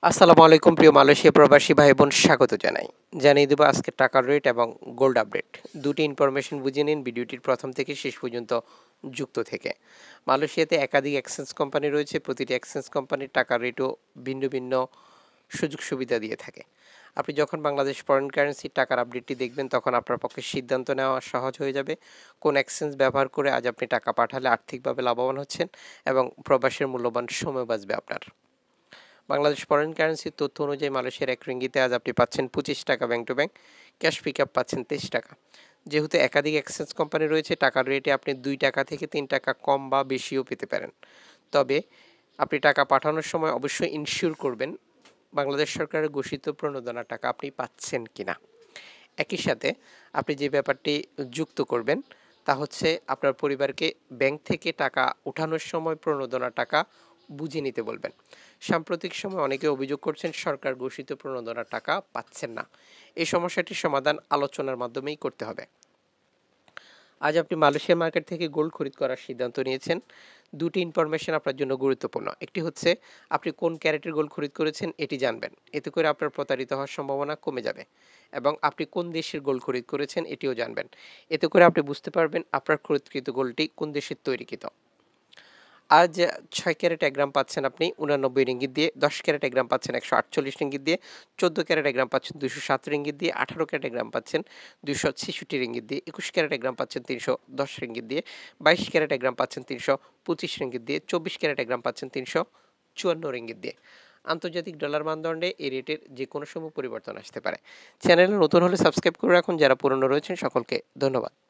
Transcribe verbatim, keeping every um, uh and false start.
আসসালামু আলাইকুম প্রিয় মালয়েশিয়া প্রবাসী ভাই বোন, স্বাগত জানাই। জানিয়ে দেবো আজকে টাকার রেট এবং গোল্ড আপডেট। দুটি ইনফরমেশন বুঝে নিন ভিডিওটির প্রথম থেকে শেষ পর্যন্ত যুক্ত থেকে। মালয়েশিয়াতে একাধিক এক্সচেঞ্জ কোম্পানি রয়েছে। প্রতিটি এক্সচেঞ্জ কোম্পানির টাকার রেটও ভিন্ন ভিন্ন সুযোগ সুবিধা দিয়ে থাকে। আপনি যখন বাংলাদেশ ফরেন কারেন্সির টাকার আপডেটটি দেখবেন তখন আপনার পক্ষে সিদ্ধান্ত নেওয়া সহজ হয়ে যাবে কোন এক্সচেঞ্জ ব্যবহার করে আজ আপনি টাকা পাঠালে আর্থিকভাবে লাভবান হচ্ছেন এবং প্রবাসের মূল্যবান সময় বাঁচবে আপনার। বাংলাদেশ ফরেন কারেন্সির তথ্য অনুযায়ী মালয়েশিয়ার এক রিঙ্গিতে আজ আপনি পাচ্ছেন পঁচিশ টাকা bank to bank, cash pick up পাচ্ছেন তেইশ টাকা। যেহেতু একাধিক এক্সচেঞ্জ কোম্পানি রয়েছে, টাকার রেটে আপনি দুই টাকা থেকে তিন টাকা কম বা বেশিও পেতে পারেন। তবে আপনি টাকা পাঠানোর সময় অবশ্যই ইনশিওর করবেন বাংলাদেশ সরকারের ঘোষিত প্রণোদনার টাকা আপনি পাচ্ছেন কিনা। একই সাথে আপনি যে ব্যাপারটি যুক্ত করবেন তা হচ্ছে আপনার পরিবারকে ব্যাংক থেকে টাকা ওঠানোর সময় প্রণোদনার টাকা বুঝে নিতে বলবেন। সাম্প্রতিক সময় অনেকে অভিযোগ করছেন সরকার ঘোষিত প্রণোদনার টাকা পাচ্ছেন না। এই সমস্যাটির সমাধান আলোচনার মাধ্যমেই করতে হবে। আজ আপনি মালয়েশিয়া মার্কেট থেকে গোল্ড খরিদ করার সিদ্ধান্ত নিয়েছেন। দুটি ইনফরমেশন আপনার জন্য গুরুত্বপূর্ণ। একটি হচ্ছে আপনি কোন ক্যারেটের গোল্ড খরিদ করেছেন এটি জানবেন। এতে করে আপনার প্রতারিত হওয়ার সম্ভাবনা কমে যাবে। এবং আপনি কোন দেশের গোল্ড খরিদ করেছেন এটিও জানবেন। এতে করে আপনি বুঝতে পারবেন আপনার খরিদকৃত গোল্ডটি কোন দেশের তৈরিকৃত। আজ ছয় ক্যারেট এক গ্রাম পাচ্ছেন আপনি উনানব্বই রিঙ্গিত দিয়ে, দশ ক্যারেট এক গ্রাম পাচ্ছেন একশো আটচল্লিশ রিঙ্গিত দিয়ে, চোদ্দো ক্যারেট এক গ্রাম পাচ্ছেন দুশো সাত রিঙ্গিত দিয়ে, আঠারো ক্যারেট এক গ্রাম পাচ্ছেন দুশো ছেষট্টি রিঙ্গিত দিয়ে, একুশ ক্যারেট এক গ্রাম পাচ্ছেন তিনশো দশ রিঙ্গিত দিয়ে, বাইশ ক্যারেট এক গ্রাম পাচ্ছেন তিনশো পঁচিশ রিঙ্গিত দিয়ে, চব্বিশ ক্যারেট এক গ্রাম পাচ্ছেন তিনশো চুয়ান্ন রিঙ্গিত দিয়ে। আন্তর্জাতিক ডলার মানদণ্ডে এই রেটের যে কোনো সময় পরিবর্তন আসতে পারে। চ্যানেলে নতুন হলে সাবস্ক্রাইব করে রাখুন, যারা পুরনো রয়েছেন সকলকে ধন্যবাদ।